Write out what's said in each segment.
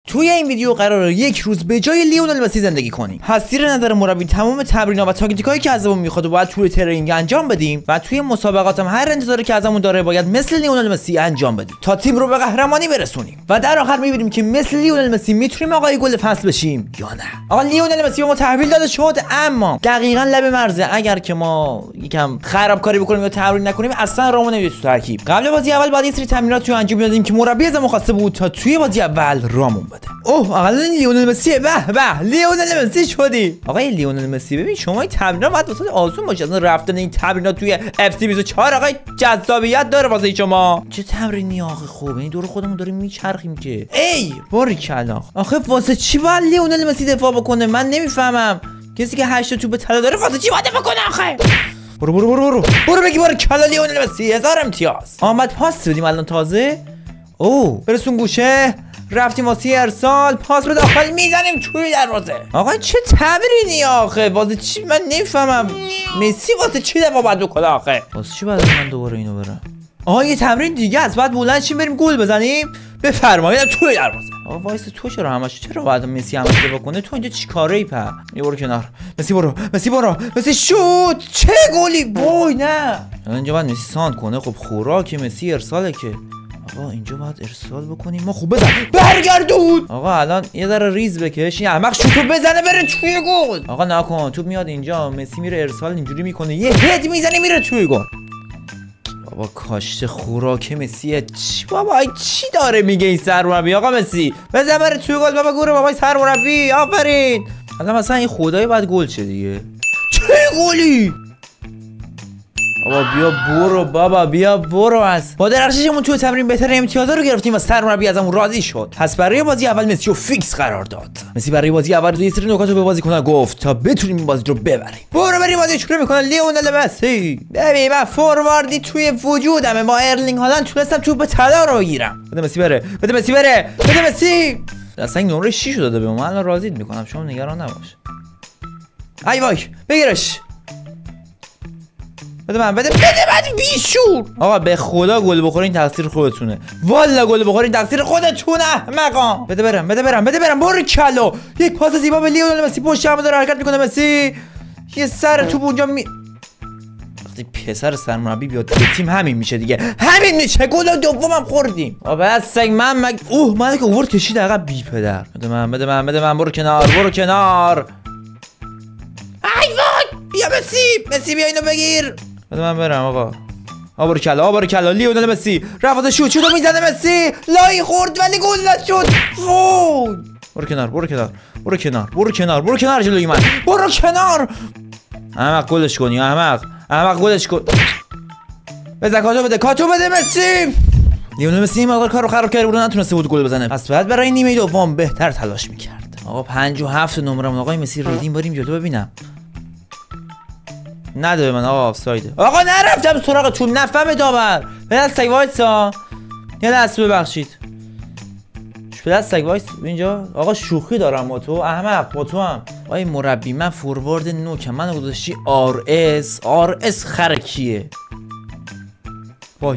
توی این ویدیو قراره یک روز به جای لیونل مسی زندگی کنیم. پس زیر نظر مربی تمام تمرین‌ها و تاکتیکایی که ازمون میخواد و باید توی ترینینگ انجام بدیم و توی مسابقات هم هر انتظاری که ازمون داره باید مثل لیونل مسی انجام بدیم تا تیم رو به قهرمانی برسونیم. و در آخر میبینیم که مثل لیونل مسی میتونیم آقای گل فصل بشیم یا نه. آقا لیونل مسی ما تحویل داده شد، اما دقیقاً لب مرزه. اگر که ما یکم خرابکاری بکنیم یا تمرین نکنیم اصلا رامون نمیاد تو ترکیب. قبل بازی اول باید یه سری تمرینات رو انجام بدیم که مربی ازمون خواسته بود تا توی بازی اول رامون بده. اوه آقا لیونل مسی، به به لیونل مسی شدی. آقای لیونل مسی ببین شما این تمرینات باید واسه آسون باشه. اصلا رفتن این تمرینات توی اف سی 24 آقا جذابیت داره واسه شما. چه تمرینی آخه خوبه، این دور خودمون داریم میچرخیم که. ای باریکلا. آخه واسه چی باید لیونل مسی دفاع بکنه؟ من نمیفهمم. کسی که 8 توپ طلا داره واسه چی باید دفاع کنه آخه؟ برو بگی باریکلا لیونل مسی 1000 امتیاز. آمد پاس بدیم الان تازه. اوه برسون گوشه، رفتیم واسه ارسال، پاس به داخل میزنیم توی دروازه. آقا چه تمرینی آخه؟ واسه چی من نمیفهمم. مسی واسه چی دفاع باید بکنه آخه؟ واسه چی باید من دوباره اینو برم؟ آها یه تمرین دیگه است، بعد بلند شیم بریم گل بزنیم. بفرمایید توی دروازه. آقا وایس تو چرا همش چرا باید مسی همش دفاع کنه؟ تو اینجا چیکاره ای په؟ یه برو کنار. مسی برو مسی شوت. چه گلی؟ وای نه اینجا باید مسی ساند کنه. خب خوراک مسی ارساله که. آقا اینجا باید ارسال بکنیم ما. خوب بزن برگردون. آقا الان یه ذره ریز بکش، این احمق شوتو بزنه بره توی گل. آقا نکن، توپ میاد اینجا مسی میره ارسال اینجوری میکنه یه هد میزنه میره توی گل. بابا کاشته خوراک مسی. چی بابا چی داره میگه این سرمربی؟ آقا مسی بزن بره توی گل بابا. گوره بابا سرمربی آفرین. الان مثلا این خدای بعد گل شه دیگه. چه گلی؟ بابا بیا برو بابا بیا برو. از با درخششمون توی تمرین بهتر امتیازا رو گرفتیم و سرمربی ازمون راضی شد. پس برای بازی اول مسی رو فیکس قرار داد. مسی برای بازی اول یه سری نکات رو به بازیکن‌ها گفت تا بتونیم این بازی رو ببریم. برو بریم بازی شروع می‌کنه لیونل مسی. ببین من فورواردی توی وجودمه، با ارلینگ هالند تونستم توپ طلا رو بگیرم. بده مسی بره بده مسی. اصلا نمره 6 داده به من، الان راضیت می‌کنم شما نگران نباش. ای وای بگیرش. بده من بیشور. آقا به خدا گل بخورین تقصیر خودتونه. والا گل بخورین تقصیر خودتونه احمقا. بده برم برو کلو. یک پاس زیبا به لیونل مسی، پشت هم داره حرکت میکنه مسی. یه سر توپ اونجا وقتی پسر سرمربی بیاد توی تیم همین میشه دیگه. همین میشه. گل دومم خوردیم. آقا بس من من که اورد کشید عقب بی پدر. بده من برو کنار. ای وای بیا مسی بیا اینو بگیر. بده من برم آقا. بارو کلا لیونل مسی رفت شوتو میزنه مسی. لای خورد ولی گل نشد. وای برو کنار جلوی من. برو کنار. احمق گلش کنی احمق گلش کن. بزن کاتو بده مسی. لیونل مسی این کارو خراب کرده بود، نتونسته بود گل بزنه. پس بعد برای نیمه دوم بهتر تلاش میکرد. آقا 57 نمرمون آقای مسی ریدیم بریم جلو ببینم. نده به من آقا آفسایده. آقا نرفتم سراغتون نفهم داور. به سگ وایسا. یه دست ببخشید. به سگ وایس اینجا. آقا شوخی دارم با تو احمق. با تو هم آقای مربی من فوروارد نوکم، من گذاشتی آر اس خرکیه. وای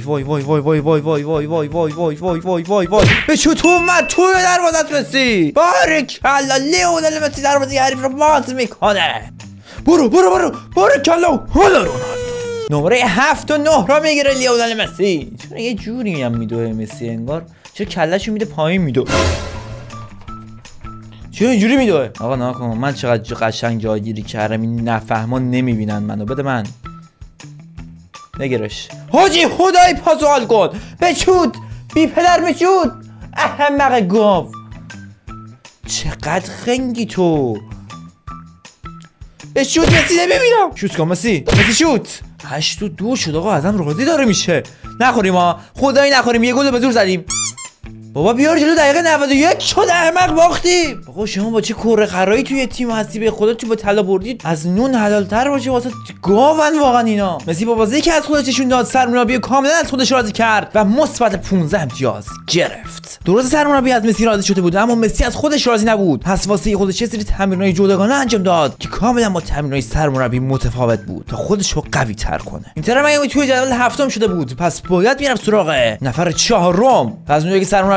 به شوت اومد توی دروازه مسی. بارکلا لیونل مسی دروازه حریف رو باز میکنه. برو کلا حالا رونالدو. نمره 7 و 9 را میگیره لیونل مسی. چرا یه جوری هم میدوه مسی انگار چرا کلهشو میده پایین میدوه. چرا اینجوری میدوه؟ آقا نکن من چقدر قشنگ جایگیری کردم این نفهمان نمیبینن منو. بده من نگیرش. حاجی خدای پاسوال کن. بچود بی پدر بچود احمق گاو. چقدر خنگی تو. به شوت مسی نمیبینم. شوت کن مسی شوت. 8-2 شد آقا. ازم راضی داره میشه. نخوریم ها خدایی نخوریم. یه گل به زور زدیم. بابا بیار جلو دقیقه 91 شد احمق باختیم. آقا شما با چه کره خرایی توی تیم هستی؟ به خدا تو با طلا بردید از نون حلال تر باشه واسه گاون واقعا اینا. مسی با بازی که از خودش نشون داد سرمربی کاملا از خودش راضی کرد و مثبت 15 امتیاز گرفت. درست سرمربی از مسی راضی شده بود اما مسی از خودش راضی نبود. پس واسه خودش یه سری تمرینای جداگانه انجام داد که کاملا با تمرینای سرمربی متفاوت بود تا خودش رو قوی تر کنه. اینتر میامی توی جدول هفتم شده بود، پس باید میرفت سراغ نفر چهارم. از اونجایی که سرمربی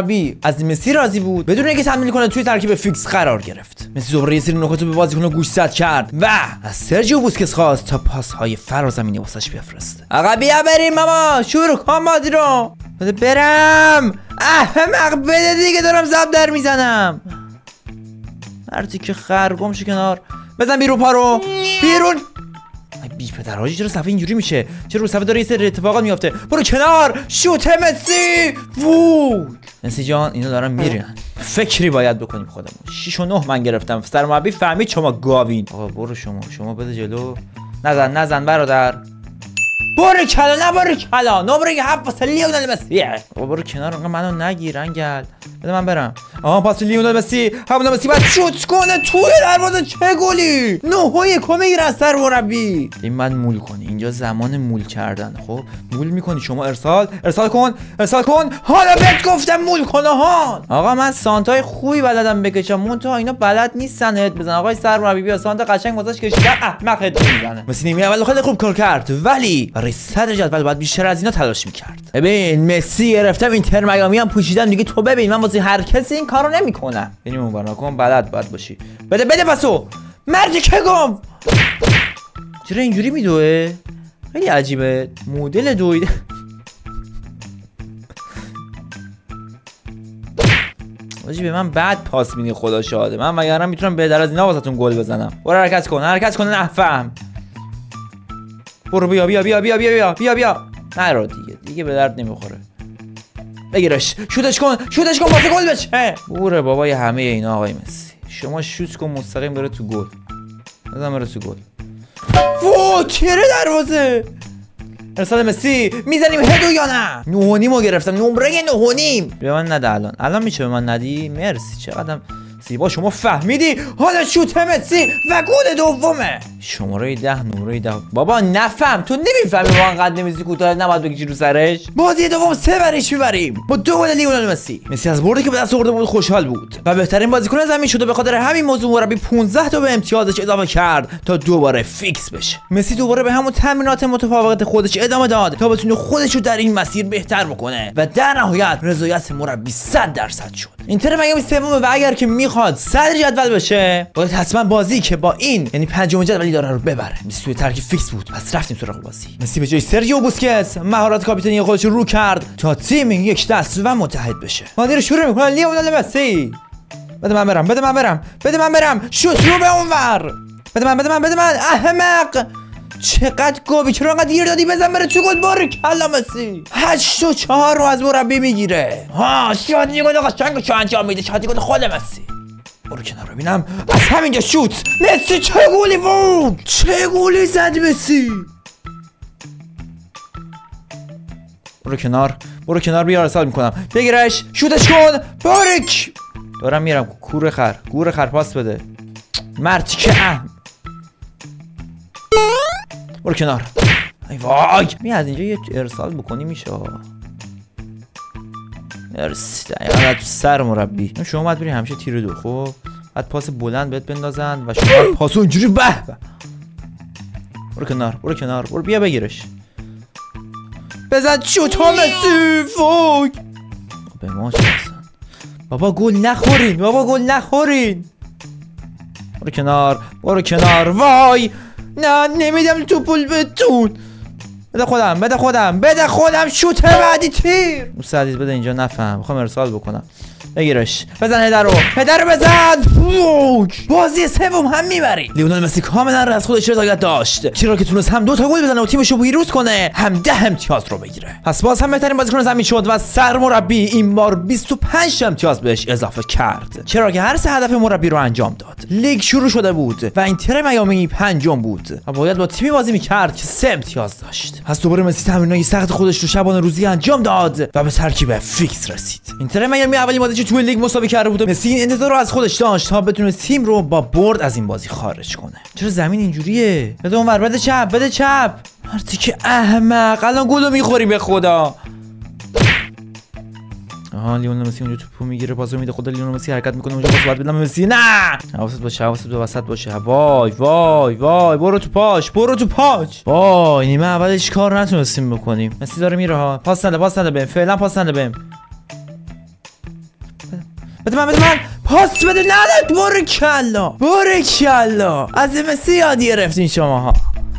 مربی از مسی راضی بود، بدون اینکه تمرین کنه توی ترکیب فیکس قرار گرفت. مسی دوباره یه سری نکات رو به بازیکن‌ها گوشزد کرد و از سرجیو بوسکتس خواست تا پاس‌های فرازمینی واسش بفرسته. آقا بیا بریم ماما، شروع کن بازی رو. بده برم. احمق بده دیگه، دارم زب در میزنم. مردی که خرگم شو کنار. بزن بیرون پارو. بیرون. بی پدر حاجی چرا صفحه اینجوری میشه؟ چرا رو صفحه داره یه سری اتفاقات میفته؟ برو کنار. شوت مسی. وو. مسی جان اینا دارن میرن. فکری باید بکنیم خودمون. 6 و 9 من گرفتم. سرمربی فهمید شما گاوین. آقا برو شما بده جلو. نزن برادر. برو کلا نبرو کلا نمره 7 واسه لیونل مسی. برو کنار منو نگیر انگل. بده من برم. پاس لیونل مسی. همون مسی بعد شوت کنه توی دروازه. چه گلی 9-1 میگیره از سرمربی. این من مول کنی، اینجا زمان مول کردن. خب مول میکنی شما. ارسال کن. حالا بهت گفتم مول کن. آقا من سانتای خوبی بلدم بکشم، منتها اینا بلد نیستن هد بزن. آقای سرمربی بیا سانتا قشنگ واسش کشیدن، احمق هد میزنه. مسی نیمه اول خیلی خوب کار کرد، ولی برای صدر جدول باید بیشتر از اینا تلاش میکرد. ببین مسی گرفتم اینتر میامی هم پوشیدم دیگه. تو ببین من واسه هر کسی این کارو نمیکنم. ببین اون برناکن بلد باید باشی. بده پاسو. مردی که گم. چرا اینجوری میدوه؟ خیلی عجیبه مدل دویده. واجی به من بعد پاس میدی خدا شاده. من مگرم میتونم بهتر از اینا واسهتون گل بزنم. برو حرکت کن نفهم. برو بیا. نرو دیگه به درد نمیخوره. بگیرش. شوتش کن واسه گل بشه. بوره بابای همه اینا آقای مسی. شما شوت کن مستقیم بره تو گل. بزن بره تو گل. وو چرا دروازه. ارسال مسی. میزنیم هدو یا نه؟ 9.5 رو گرفتم. نمره 9.5. به من نده الان میشه به من ندی؟ مرسی. چقدرم زیبا شما فهمیدی. حالا شوت مسی و گل دومه. شماره 10 نمره 10. بابا نفهم تو نمیفهمی واقعا قد نمیزی کوتاه نباید بگی رو سرش. بازی دوم 3 بریش میبریم با 2 گل لیونل مسی. مسی از بردی که به دست آورده بود خوشحال بود و بهترین بازیکن زمین شده. به خاطر همین موضوع مربی 15 تا به امتیازش اضافه کرد تا دوباره فیکس بشه. مسی دوباره به همون تمرینات متفاوت خودش ادامه داد تا بتونه خودش رو در این مسیر بهتر بکنه و در نهایت رضایت مربی 100% شد. اینتر میامی سومه و اگر که میخواد صدر جدول بشه باید حتما بازی که با این یعنی پنجم جدولی داره رو ببره. مسی توی ترکیب فیکس بود، پس رفتیم سراغ بازی. مسی به جای سرجیو بوسکتس مهارت کاپیتانی خودش رو کرد تا تیم یک دست و متحد بشه. بازی رو شروع میکنه لیونل مسی. بده من برم. شوت رو به اونور. بده من. احمق چقدر گوی، چرا انقدر دیر دادی؟ بزن بره تو گل. باریکلا مسی 8-4 رو از مربی میگیره. شادی گل قشنگو چه انجام میده. شادی گل خود مسی. برو کنار ببینم. از همینجا شوت. مسی چه گلی بود. چه گلی زد مسی. برو کنار بیا ارسال میکنم. بگیرش. شوتش کن. باریک. دارم میرم. گور خر پاس بده. مرتی که برو کنار. ای وای می از اینجا یه ارسال بکنی میشه. مرسی. دقیقا تو سر مربی. شما باید بری همیشه تیر 2. خب بعد پاس بلند بهت بندازن و شما پاسو اینجوری به. برو کنار. برو بیا بگیرش. بزن شوت مسی. وای به ما چه هستن بابا. گل نخورین. برو کنار. وای نه نمیدم تو پول بهتون. بده خودم. شوت بعدی تیر. مستعدیز بده اینجا. نفهم میخوام ارسال بکنم. بگیرش. بزن هدر رو بزن. بازی سوم هم میبری. لیونل مسی کاملا از خودش رضایت داشت، چرا که تونست هم 2 تا گل بزنه و تیمش رو پیروز کنه، هم 10 امتیاز رو بگیره. پس باز هم بهترین بازیکن زمین شد و سرمربی این بار 25 امتیاز بهش اضافه کرد، چرا که هر 3 هدف مربی رو انجام داد. لیگ شروع شده بود و اینتر میامی 5م بود و باید با تیمی بازی میکرد که 3 امتیاز داشت. پس دوباره مسی تمرینای سخت خودش رو شبانه روزی انجام داد و به ترکیب فیکس رسید. اینتر میامی اولین بازی توی لیگ مساوی کرده بود. مسی این انتظار رو از خودش داشت تا بتونه تیم رو با برد از این بازی خارج کنه. چرا زمین اینجوریه؟ بده اونور. بده چپ. مرتی که احمق. الان گلو میخوری به خدا. لیونل مسی اونجا توپو میگیره، پاسو میده. خدا لیونل مسی حرکت میکنه اونجا. پاس باید بدم مسی. نه حواست باشه وسط باشه. وای برو تو پاش. وای نیمه اولش کار نتونستیم بکنیم. مسی داره میره ها. پاس نده بهم. فعلا پاس نده بهم. بده من پاس بده. نه بارکلا از مسی یاد گرفتین شماها.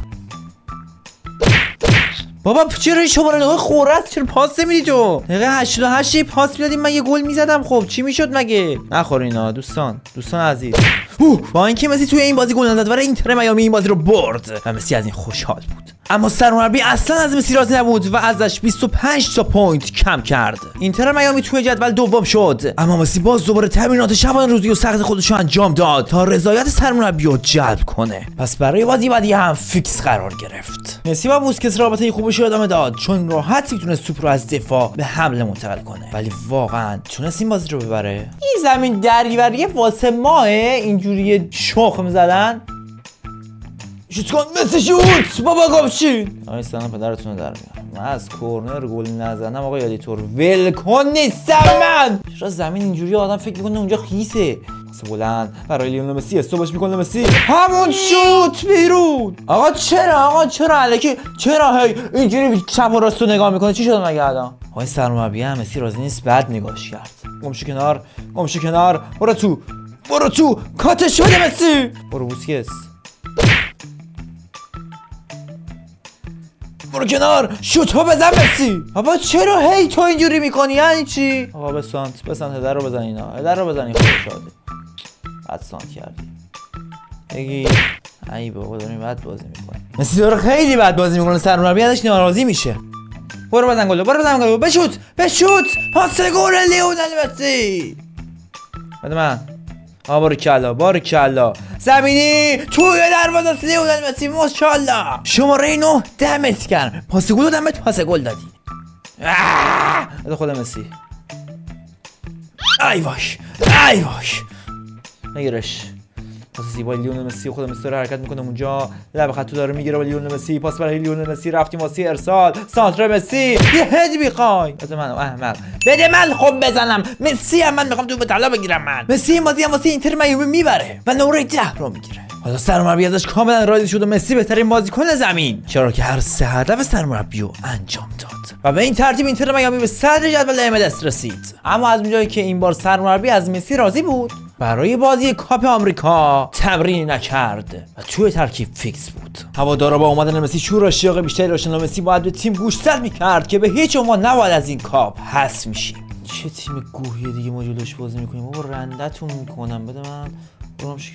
بابا چرا شما رو نگاه خورد چرا پاس نمیدی تو؟ دقیقه 88 پاس میدادیم من یه گل میزدم. خب چی میشد مگه؟ نخورینا دوستان عزیز. با اینکه مسی توی این بازی گل نزد ولی اینتر میامی این بازی رو برد و مسی از این خوشحال بود. اما سرمربی اصلا از مسی راضی نبود و ازش 25 تا پوینت کم کرد. اینتر میامی توی جدول دوم شد اما مسی باز دوباره تمرینات شبانه روزی و سخت خودش رو انجام داد تا رضایت سرمربی رو جلب کنه. پس برای بازی بعدی هم فیکس قرار گرفت. مسی با بوسکت رابطه خوبش رو ادامه داد چون راحت میتونست توپ رو از دفاع به حمله منتقل کنه. ولی واقعا تونست این بازی رو ببره؟ این زمین دریوریه واسه ماه اینجوری شخم می‌زدن. شوت کن مسی شوت بابا گمشین. آقای سلام پدرتون رو در میارم. من از کورنر گل نزنم آقا یادیتور ول کن نیستم من. چرا زمین اینجوری آدم فکر میکنه اونجا خیسه. واسه بلند برای لیونل مسی استوبش میکنه مسی همون شوت بیرون. آقا چرا الکی چرا هی اینجوری چپ و راستو نگاه میکنه؟ چی شد مگه الان؟ آقای سرمربی هم مسی راضی نیست بعد نگاهش کرد. گمشو کنار برو تو کاتش بده مسی. برو بوسکس برو کنار شوتو بزن مسی. بابا چرا هی تو اینجوری میکنی؟ یعنی چی؟ آقا بسانت هدر رو بزن اینا هدر رو بزنی خودش شاده بعد سانت کردی بگی ای بابا داریم بد بازی میکنی. مسی داره خیلی بد بازی میکنه سرمربی ازش ناراضی میشه. برو بزن گل بشوت پاس گل لیونل مسی. بده من بارکلا زمینی توی دروازه لیونل مسی ماشاءالله. شماره 9 دمت گرم پاس گل دمت پاس گل دادی. بده خود مسی. ای واش نگیرش. پاس زیبای لیونل مسی. خود مسی داره حرکت میکنه اونجا لب خط داره میگیره با لیونل مسی. پاس برای لیونل مسی رفتیم واسه ارسال سانتر مسی. یه هد میخوای بده من احمق بده من. خب بزنم مسی هم من میخوام تو به طلا بگیرم. من مسی این بازی هم واسه اینتر میامی میبره و نمره 10 رو میگیره. حالا سرمربی ازش کاملا راضی شد و مسی بهترین بازیکن زمین چرا که هر سه هدف سرمربی رو انجام داد و به این ترتیب اینتر میامی به صدر جدول MLS رسید. اما از اونجایی که این بار سرمربی از مسی راضی بود برای بازی کاپ آمریکا تمرین نکرد و توی ترکیب فیکس بود. هوادارا با اومدن مسی شور و اشتیاق بیشتری داشتن و مسی باید به تیم گوشزد میکرد که به هیچ عنوان نباید از این کاپ حذف میشیم. چه تیم گوهیه دیگه ما جلوش بازی میکنیم. بابا رندتون میکنم بده من. گمشو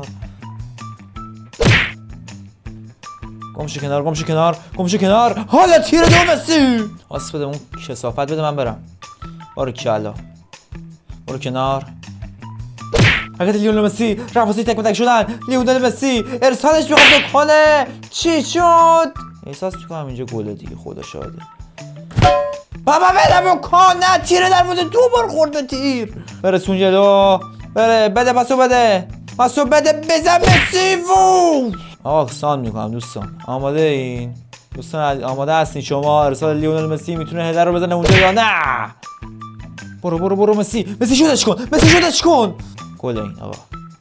کنار حالا تیر دو مسی. آس بده اون کثافت بده من برم. بارکلا برو کنار. حرکت لیونل مسی رفاسی تک شدن. لیونل مسی ارسالش میخواد کنه. چی شد؟ احساس میکنم اینجا گله دیگه خدا شاهده. بابا بدم کن نه تیر دروازه 2 بار خورده تیر. برسون جلو بده پاسو بده بزن مسی. آقا سان میکنم دوستان. آماده این دوستان آماده هستین شما؟ ارسال لیونل مسی میتونه هدر رو بزنه اونجا یا نه؟ برو مسی شوتش کن. گل این آقا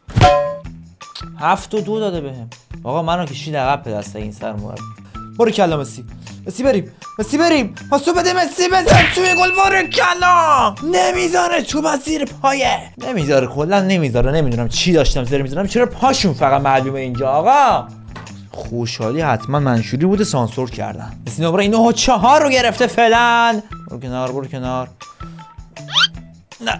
7-2 داده بهم. آقا منو کشید عقب به دست این سرمربی. برو کلا مسی بریم پاسو بده مسی بزن توی گل. بارکلا نمیذاره تو مسیر پایه نمیذاره کلا نمیذاره. نمیدونم چی داشتم زیر میذارم چرا پاشون فقط معلومه اینجا. آقا خوشحالی حتما منشوری بوده سانسور کردن. مسی نمره 9 و 4 رو گرفته فعلا. برو کنار نه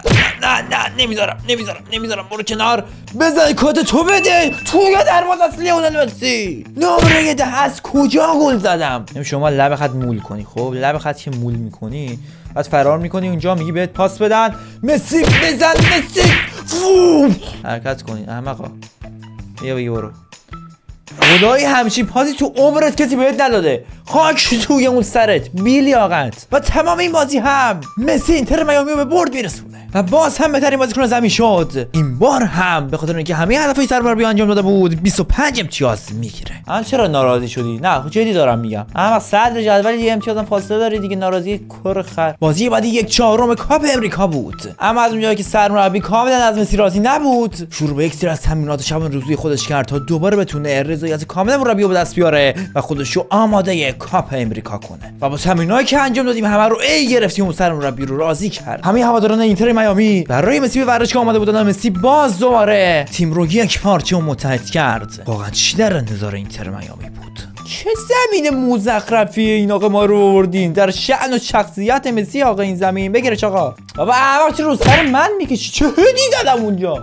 نمیذارم. برو کنار بزن کات تو بده توی دروازه لیونل مسی. نمره 10 از کجا گل زدم؟ شما لب خط مول کنی. خب لب خط که مول میکنی بعد فرار میکنی اونجا میگی بهت پاس بدن مسی بزن مسی حرکت کنی احمقا. بیا برو. خدایی همچین پاسی تو عمرت کسی بهت نداده. خاک توی اون سرت بیلیاقت. و تمام این بازی هم مسی اینتر میامی رو به برد میرسونه و باز هم بهترین بازیکن زمین شد. این بار هم به خاطر اینکه همه هدفهای سرمربی انجام داده بود 25 امتیاز میگیره. الان چرا ناراضی شدی؟ نه جدی دارم میگم. اما صدر جدول یه امتیازم فاصله داری دیگه. ناراضی کر خر. بازی بعدی 1/4 کاپ امریکا بود. اما از اونجایی که سرمربی کاملا از مسی راضی نبود شروع به یک سری از تمرینات شب روزی خودش کرد تا دوباره بتونه رضایت کامل مربی به دست بیاره و خودشو آماده کاپ امریکا کنه و با تمرینایی که انجام دادیم همه رو گرفتیم و سر مربی رو راضی کرد. همه هواداران اینتر میامی برای مسی به ورزشگاه آماده بودن. مسی باز دوباره تیم رو یک پارچه و متحد کرد. واقعا چی در انتظار اینتر میامی بود؟ چه زمین مزخرفیه این آقا ما رو آوردین در شأن و شخصیت مسی. آقا این زمین بگیرش آقا. بابا وقتی رو سر من میکشی چه هدی زدم اونجا.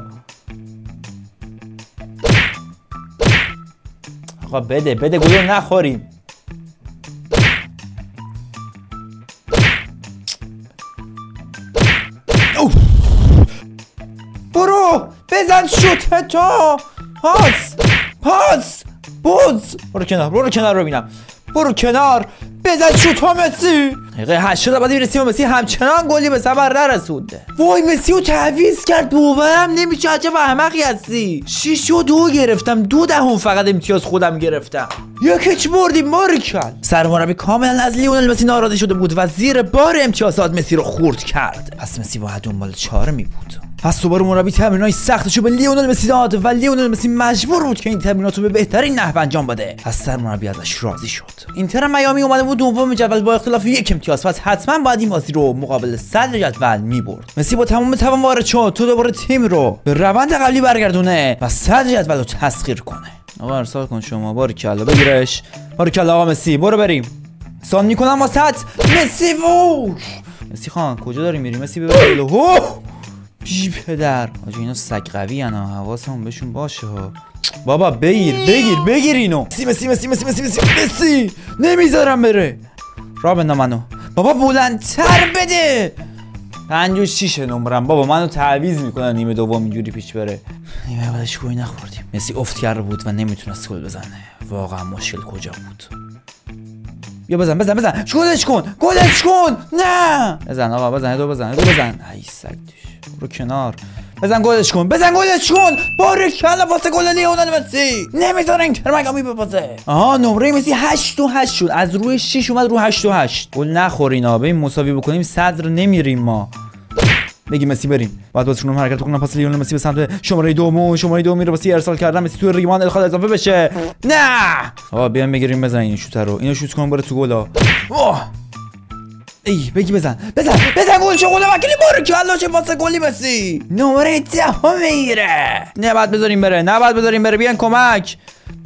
آقا بده گلو نخوریم. برو بزن شوت تو. پاس برو کنار رو ببینم. برو کنار بزن شوت ها مسی. دقیقه 80 بعد میرسیم و مسی همچنان گلی به ثمر نرسونده. وای مسی رو تعویض کرد. باورم نمیشه عجب احمقی هستی. 6-2 گرفتم 2 دهم فقط امتیاز خودم گرفتم. یکیچ بردیم مارکل. سرمربی کاملا از لیونل مسی ناراضی شده بود و زیر بار امتیازات مسی رو خورد کرد. پس مسی باید دنبال چاره می بود. پس دوباره مربی تمرینای سختشو به لیونل مسی داد و لیونل مسی مجبور بود که این تمریناتو به بهترین نحو انجام بده. پس سرمربی ازش راضی شد. اینتر میامی اومده بود دوم جدول با اختلاف 1 امتیاز. پس حتما باید این بازی رو مقابل صدر جدول میبرد. مسی با تمام توان وارد شد تو دوباره تیم رو به روند قبلی برگردونه و صدر جدول رو تسخیر کنه. آقا ارسال کن شما. باریکلا بگیرش. باریکلا آقا مسی برو بریم. سان میکنم واسط مسی. مسی خان کجا داری میری مسی؟ ببر بی پدر. آجا اینا سگ قوی انا حواسمون بهشون باشه ها. بابا بگیر اینو. مسی نمیذارم بره. را بندم منو. بابا بلندتر بده. 56 نمرم بابا. منو تعویض میکنن نیمه دوم اینجوری پیش بره. نیمه اولش گوی نخوردیم. مسی افت کرده بود و نمیتونست گل بزنه. واقعا مشکل کجا بود؟ بیا بزن گلش کن. نه بزن آقا بزن. دو بزن ای سگ توش. برو کنار. بزن گلش کن. باریکلا پاس گل لیونل مسی. نمیذاره اینتر میامی بپاسه. آها نمره مسی 8-8 شد. از روی 6 اومد رو 8-8. گل نخورینا. بریم مساوی بکنیم صدر نمیریم ما. بگی مسی بریم. بعد بازیکنم حرکت بکنم پاس لیونل مسی به سمت شماره 2 میره واسه ارسال کردن. مسی تو ریمان الخال اضافه بشه. نه آقا بیام بگیریم بزن این شوت رو. اینو شوت کن بره تو گلا. ای بگی بزن گل شو. گل وکیلی باریکلا چه پاس گلی مسی. نمره 10 میره. نه بعد بذاریم بره. بیاین کمک.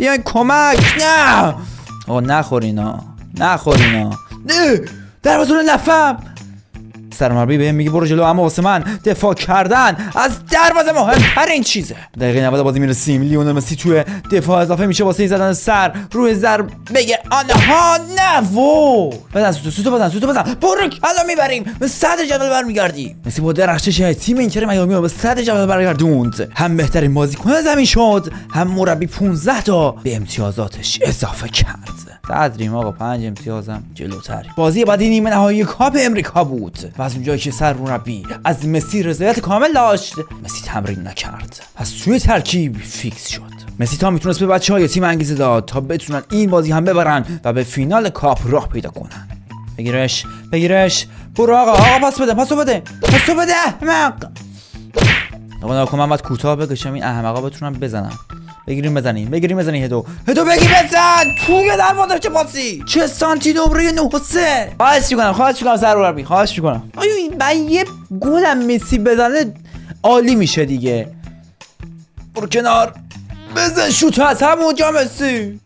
نه آقا نخورینا. نه دروازه نفهم. سرمربی بهم میگه برو جلو اما واسه من دفاع کردن از دروازه مهمترین چیزه. دقیقه 90 بازی میرسیم. لیونل مسی توی دفاع اضافه میشه واسه زدن سر روی ضرب بگه آنها. نه بزن سوتو بزن. برو کلا میبریم به صدر جدول برمیگردیم. مسی با درخشش تیم اینتر میامی رو به صدر جدول برگردوند. هم بهترین بازیکن زمین شد هم مربی 15 تا به امتیازاتش اضافه کرد. صدریم آقا 5 امتیازم جلوتریم. بازی بعدی نیمه نهایی کاپ امریکا بود و از اونجایی که سرمربی از مسی رضایت کامل داشت مسی تمرین نکرد. پس توی ترکیب فیکس شد. مسی تا میتونست به بچه‌های تیم انگیزه داد تا بتونن این بازی هم ببرن و به فینال کاپ راه پیدا کنن. بگیرش. برو آقا پاس بده احمق. آقا نکن من باید کوتاه بکشم این احمقا بتونن بزنن. بگیریم بزنیم هدو بگی بزن توی دروازه. چه پاسی چه سانتی نمره 9-3. خواهش میکنم سرمربی خواهش میکنم. آیا من یه گلم مسی بزنه عالی میشه دیگه. برو کنار بزن شوت هست همونجا مسی.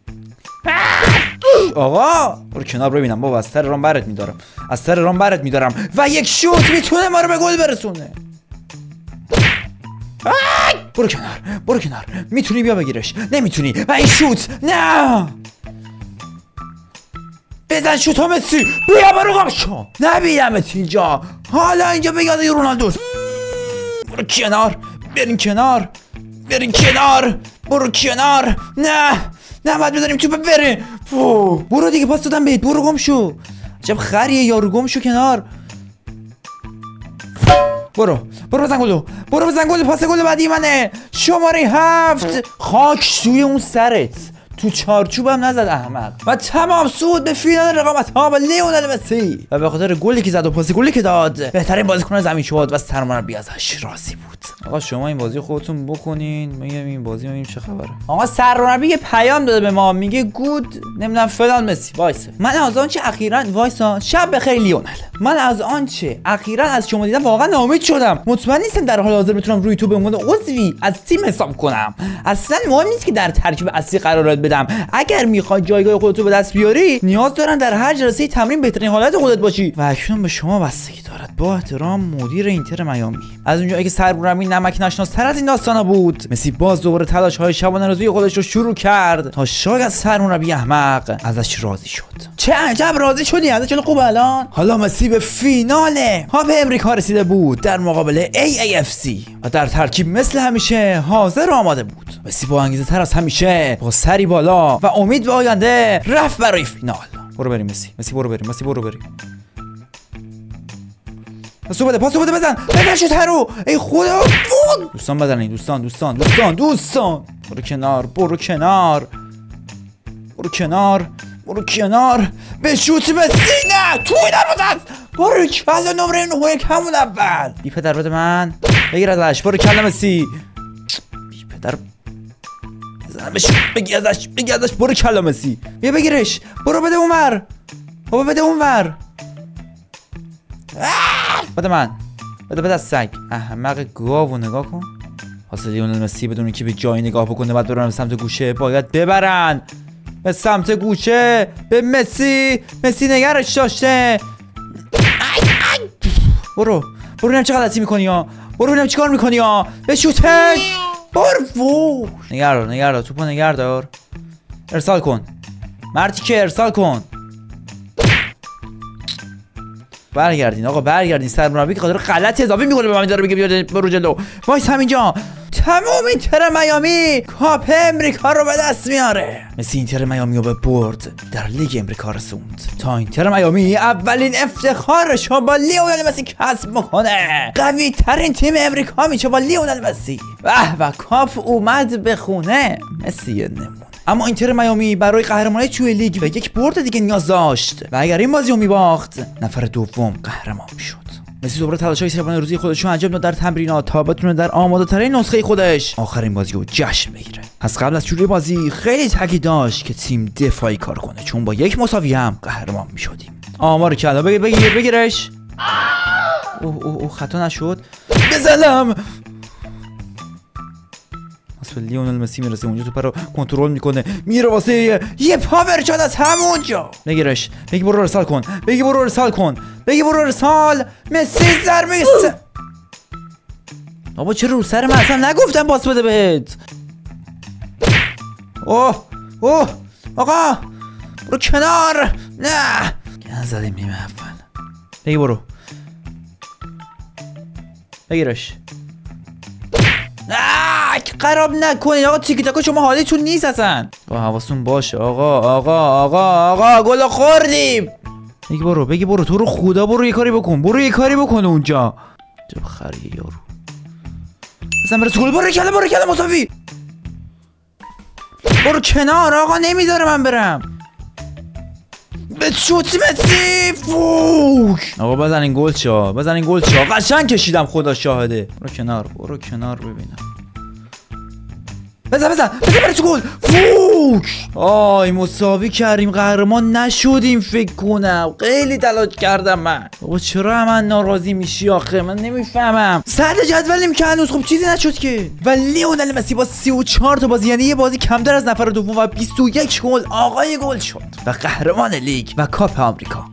آقا برو کنار ببینم بابا. از سر رام برت میدارم و یک شوت میتونه ما رو به گل برسونه. برو کنار. میتونی بیا بگیرش. نمیتونی و این شوت. نه بزن شوت ها مسی. بیا برو گم شو. نبیدمت اینجا. حالا اینجا به یاد رونالدو. برو کنار. برین کنار. برو کنار. نه باید بذاریم توپ بره. برو دیگه پاس دادم بهت. برو گم شو. عجب خریه یارو. گم شو کنار. برو بزن گل. پاس گل بعدی منه. شماره 7. خاک توی اون سرت. تو چارچوبم نزد احمق و تمام صعود به فینال رقابت‌ها با لیونل مسی و به خاطر گلی که زد و پاس گلی که داد بهترین بازیکن زمین شد و سرمربی ازش راضی بود. آقا شما این بازی خودتون بکنین، میگم این بازی ببینیم چه خبره. آقا سرمربی یه پیام داده به ما میگه گود نمیدونم فلان مسی. وایس من از آنچه اخیراً وایسا شب بخیر لیونل، من از آنچه اخیراً از شما دیدم واقعا ناامید شدم. مطمئن نیستم در حال حاضر بتونم روی تو به عنوان عضوی از تیم حساب کنم. اصلا مهم نیست که در ترکیب اصلی قرارت بدم. اگر میخوای جایگاه خودتو به دست بیاری نیاز دارن در هر جلسه تمرین بهترین حالت خودت باشی و اکنون به شما بستگی دارد. با احترام مدیر اینتر میامی. از اونجایی که سرمربی نمک نشناس‌تر از این داستانا بود، مسی باز دوباره تلاش‌های شبانه روزی خودش رو شروع کرد تا شاید سرمربی احمق ازش راضی شد. چه عجب راضی شدی ازش؟ چه خوب. الان حالا مسی به فینال هاپ امریکا رسیده بود در مقابل AAFC و در ترکیب مثل همیشه حاضر و آماده بود. مسی با انگیزه تر از همیشه با سری بالا و امید به آینده رفت برای فینال. برو بریم مسی برو بریم، مسی برو بریم. پاسو بده بزن شوت هرو. ای خدا دوستان بزنین، دوستان برو کنار به شوت مسی. نه توی دروازه برو کلا نمره 9 همون اول. بی پدر بده من بگیر ازش. برو کلا مسی. بی پدر بگی ازش برو کلا مسی. بیا بگیرش. برو بده اونور. بابا بده اونور. بده من. بده از سگ. احمق گاو. نگاه کن. حاصل لیونل مسی بدون اینکه به جایی نگاه بکنه بعد برن به سمت گوشه. باید ببرن به سمت گوشه به مسی نگرش داشته. برو ببینم چه غلطی میکنی ها. برو ببینم چیکار میکنی ها. به شوتش. برو نگردار توپو نگردار. ارسال کن مردی که ارسال کن. برگردین آقا برگردین. سرمربی که خاطر غلط اضافی میکنه به من داره میگه برو جلو. وایس همینجا. تمام اینتر میامی کاپ امریکا رو به دست میاره. مسی اینتر میامی رو به برد در لیگ امریکا رسوند تا اینتر میامی اولین افتخارش رو با لیونل مسی کسب میکنه. قوی ترین تیم امریکا میشه با لیونل مسی. و کاپ اومد به خونه. مسی نمون. اما اینتر میامی برای قهرمانی توی لیگ و یک برد دیگه نیاز داشت و اگر این بازی رو میباخت نفر دوم قهرمان میشد. مسی دوباره تلاش‌های شبانه روزی خودش رو انجام داد در تمرینات تا بتونه در آماده‌ترین نسخه خودش آخرین بازی رو جشن بگیره. از قبل از شروع بازی خیلی تاکید داشت که تیم دفاعی کار کنه چون با یک مساوی هم قهرمان میشدیم. آمار کلا بگیرش. اوه خطا نشد. بزنم. اصلا لیونل مسی میرسه اونجا توپ رو کنترل میکنه میره واسه یه پاور شات از همونجا. بگیرش. بگی برو ارسال. مسی ضربه بابا چرا رو سر من اصلا نگفتم باس بده بهت. اوه آقا برو کنار. نه زدیم نیمه اول. بگی برو بگیرش. خراب نکنین آقا. تیکی تاکا شما حالیتون نیست اصلا. حواستون باشه آقا گل خوردیم. بگی برو تو رو خدا برو یه کاری بکن اونجا. چه خریه یارو. اصلا برس گل. برو کلا مساوی. برو کنار آقا نمیذاره من برم. به شوت مسی. فوک آقا بزنین گل چا. قشنگ کشیدم خدا شاهده. برو کنار ببینم. بزن برای تو گل. فوک. آی مساوی کردیم قهرمان نشدیم فکر کنم. خیلی تلاش کردم من. بابا چرا من ناراضی میشی آخه؟ من نمیفهمم. صدر جدولیم که هنوز خب چیزی نشد که. و لیونل مسی با 34 تا بازی یعنی یه بازی کمتر از نفر دوم و 21 گل آقای گل شد و قهرمان لیگ و کاپ آمریکا.